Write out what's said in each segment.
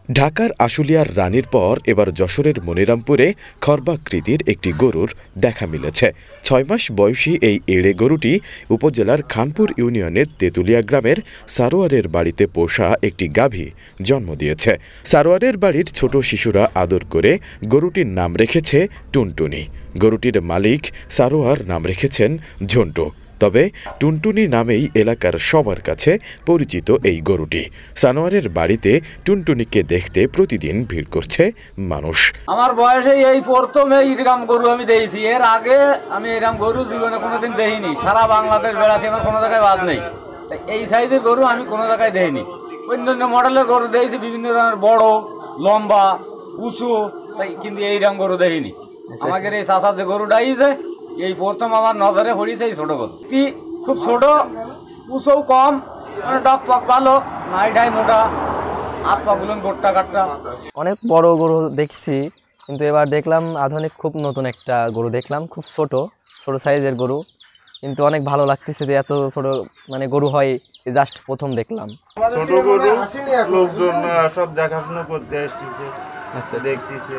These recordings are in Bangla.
ঢাকার আশুলিয়ার রানীর পর এবার যশোরের মনিরামপুরে খর্বাকৃতির একটি গরুর দেখা মিলেছে। ৬ মাস বয়সী এই এড়ে গরুটি উপজেলার খানপুর ইউনিয়নের তেঁতুলিয়া গ্রামের সারোয়ারের বাড়িতে পোষা একটি গাভী জন্ম দিয়েছে। সারোয়ারের বাড়ির ছোট শিশুরা আদর করে গরুটির নাম রেখেছে টুনটুনি। গরুটির মালিক সারোয়ার নাম রেখেছেন ঝন্টু। তবে টুনটুনি নামেই এলাকার সবার কাছে পরিচিত এই গরুটি। সানোয়ারের বাড়িতে টুনটুনিকে দেখতে প্রতিদিন ভিড় করছে মানুষ। আমার বয়সে এই প্রথম এইরকম গরু আমি দেখেছি। এর আগে আমি এরকম গরু জীবনে কোনোদিন দেখিনি। সারা বাংলাদেশ বেড়াচ্ছি, আমার কোনো জায়গায় বাদ নেই। এই সাইজের গরু আমি কোনো জায়গায় দেখিনি। অন্যান্য মডেলের গরু দেখেছি, বিভিন্ন ধরনের বড়, লম্বা, উঁচু, কিন্তু এইরকম গরু দেখিনি। আমাদের এই চাষার যে গরুটা আইছে, এই প্রথম আমার নজরে পড়িছে এই ছোট গরু। খুব ছোট, উঁচু কম, মানে ডক পাক ভালো, নাইডাই মোটা, হাত পাগুলো গোট্টা কাটটা। অনেক বড় গরু দেখছি, কিন্তু এবার দেখলাম আধুনিক খুব নতুন একটা গরু দেখলাম, খুব ছোট সাইজের গরু, কিন্তু অনেক ভালো লাগতেছে যে এত ছোট মানে গরু হয়, জাস্ট প্রথম দেখলাম। ছোট গরু লোকজন সব দেখাশোনা করতে আসতেছে, দেখতেছে,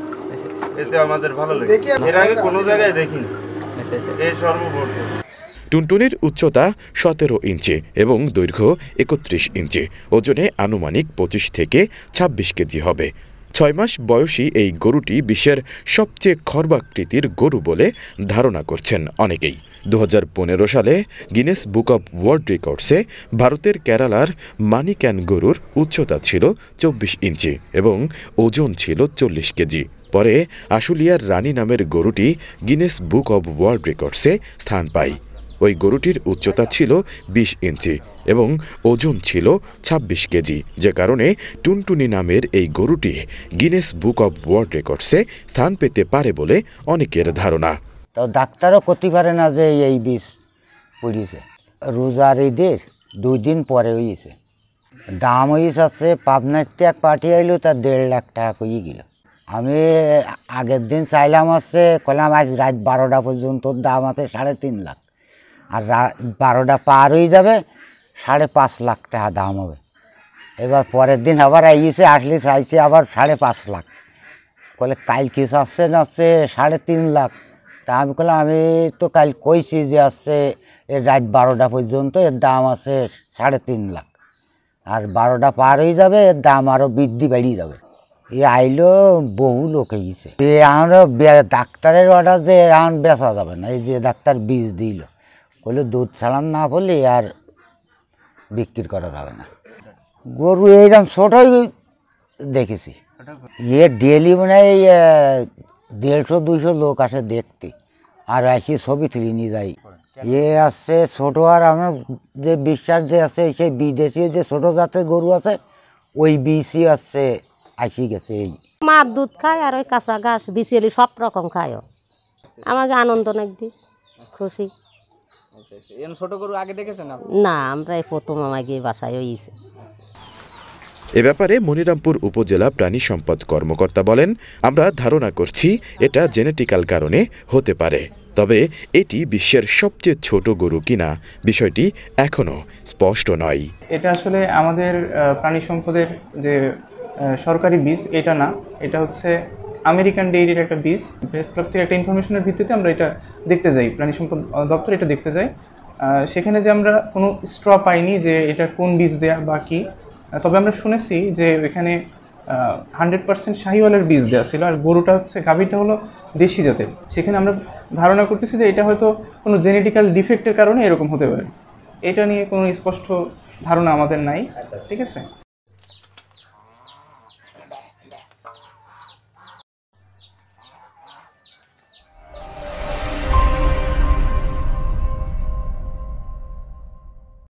এতে আমাদের ভালো লাগে। এর আগে কোনো জায়গায় দেখিনি, এই সর্বপ্রথম। টুনটুনির উচ্চতা ১৭ ইঞ্চি এবং দৈর্ঘ্য ৩১ ইঞ্চি, ওজনে আনুমানিক ২৫ থেকে ২৬ কেজি হবে। ৬ মাস বয়সী এই গরুটি বিশ্বের সবচেয়ে খর্বাকৃতির গরু বলে ধারণা করছেন অনেকেই। ২০১৫ সালে গিনেস বুক অব ওয়ার্ল্ড রেকর্ডসে ভারতের কেরালার মানিক্যান গরুর উচ্চতা ছিল ২৪ ইঞ্চি এবং ওজন ছিল ৪০ কেজি। পরে আশুলিয়ার রানী নামের গরুটি গিনেস বুক অব ওয়ার্ল্ড রেকর্ডসে স্থান পায়। ওই গরুটির উচ্চতা ছিল ২০ ইঞ্চি এবং ওজন ছিল ২৬ কেজি, যে কারণে টুনটুনি নামের এই গরুটি গিনেস বুক অব ওয়ার্ল্ড রেকর্ডসে স্থান পেতে পারে বলে অনেকের ধারণা। তো ডাক্তারও করতে পারে না যে এই বিষ পড়িয়েছে। রোজার ঈদের ২ দিন পরে হয়েছে। দাম হয়েছে পাবনার ত্যাগ পাঠিয়ে আইলো, তার ১.৫ লাখ টাকা কইয়ে গেল। আমি আগের দিন চাইলাম কলাম আজ রাত ১২টা পর্যন্ত দাম আছে ৩.৫ লাখ, আর ১২টা পার হয়ে যাবে ৫.৫ লাখ টাকা দাম হবে। এবার পরের দিন আবার আইসে আসলে চাইছে আবার ৫.৫ লাখ, বলে কাল কি চাচ্ছে না ৩.৫ লাখ। তা আমি বললাম আমি তো কাল কইছি যে এর রাত 12টা পর্যন্ত এর দাম আছে ৩.৫ লাখ, আর 12টা পার হয়ে যাবে এর দাম আরও বৃদ্ধি বেড়িয়ে যাবে। এ আইলো বহু লোক গেছে। এখন ডাক্তারের অর্ডার যে এখন বেচা যাবে না, এই যে ডাক্তার বীজ দিল, বলে দুধ ছাড়ান না বললে আর বিক্রি করা যাবে না। গরু এইরকম ছোটই দেখেছি। ডেলি মানে ১৫০-২০০ লোক আসে দেখতে, আর এসে ছবি তুলে নিয়ে যাই। আসছে ছোট, আর আমার যে বিশ্বাস যে আছে সেই বিদেশি যে ছোট জাতের গরু আছে, ওই বিষই আসি গেছে। এই মার দুধ খায় আর ওই কাঁচা ঘাস বিচিয়ালি সব রকম খায়। আমাকে আনন্দ নাকি, খুশি। ছোট গরু আগে দেখেছেন না, আমরা এই প্রথম আমাকে বাসায় হয়েছে। এ ব্যাপারে মনিরামপুর উপজেলা প্রাণী সম্পদ কর্মকর্তা বলেন, আমরা ধারণা করছি এটা জেনেটিক্যাল কারণে হতে পারে, তবে এটি বিশ্বের সবচেয়ে ছোট গরু কিনা বিষয়টি এখনো স্পষ্ট নয়। এটা আসলে আমাদের প্রাণী সম্পদের যে সরকারি বীজ এটা না, এটা হচ্ছে আমেরিকান ডেইরির একটা বীজ। প্রেস ক্লাব থেকে একটা ইনফরমেশনের ভিত্তিতে আমরা এটা দেখতে যাই, প্রাণী সম্পদ দপ্তর এটা দেখতে যাই। সেখানে যে আমরা কোনো স্ট্র পাইনি যে এটা কোন বীজ দেয়া বা কী, তবে আমরা শুনেছি যে এখানে 100% শাহিওয়ালের বীজ দেওয়া ছিল, আর গরুটা গাভীটা হলো দেশি জাতের। সেখানে আমরা ধারণা করতেছি যে এটা হয়তো কোনো জেনেটিক্যাল ডিফেক্টের কারণে এরকম হতে পারে। এটা নিয়ে কোনো স্পষ্ট ধারণা আমাদের নাই। ঠিক আছে।